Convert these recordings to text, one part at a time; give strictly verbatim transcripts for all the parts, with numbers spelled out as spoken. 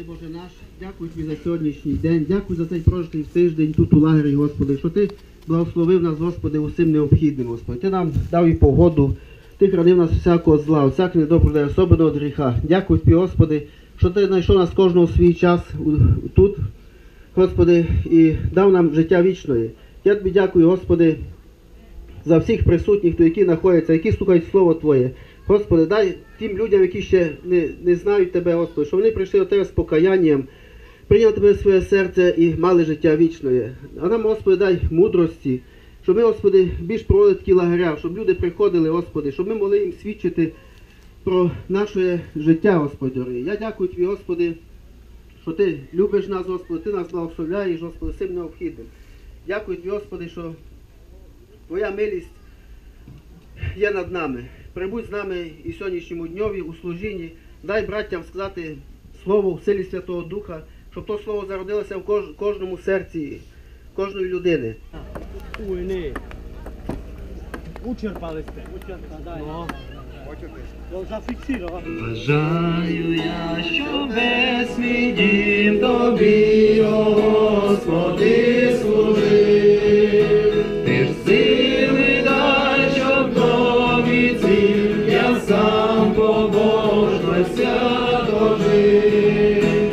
Боже наш, дякую Тобі за сьогоднішній день, дякую за цей прожитий тиждень тут у лагері, Господи, що Ти благословив нас, Господи, усім необхідним, Господи. Ти нам дав і погоду, Ти хранив нас всякого зла, всякого недоброго, особливо від гріха. Дякую Тобі, Господи, що Ти знайшов нас кожного свій час тут, Господи, і дав нам життя вічне. Я Тобі дякую, Господи, за всіх присутніх, які знаходяться, які слухають Слово Твоє. Господи, дай тим людям, які ще не, не знають Тебе, Господи, щоб вони прийшли до Тебе з покаянням, прийняли Тебе в своє серце і мали життя вічне. А нам, Господи, дай мудрості, щоб ми, Господи, більш проводили такі лагеря, щоб люди приходили, Господи, щоб ми могли їм свідчити про наше життя, Господи. Я дякую Тобі, Господи, що Ти любиш нас, Господи, Ти нас благословляєш, Господи, всім необхідним. Дякую Тобі, Господи, що Твоя милість є над нами. Прибудь з нами і сьогоднішньому дньові у служінні. Дай браттям сказати Слово в силі Святого Духа, щоб то Слово зародилося в кож, кожному серці, кожної людини. Ні. Учерпали сте. Учерпали, дай. Ну. Зафіксировав. Бажаю я, щоб весь мій дім Тобі, о Господи, служив. Ти ж сили дай, щоб нові ціль я сам побожно свято жив.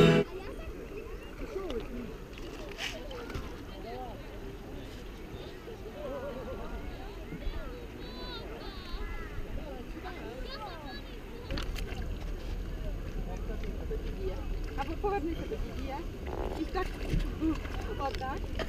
Або повернися до дія. І так, отак.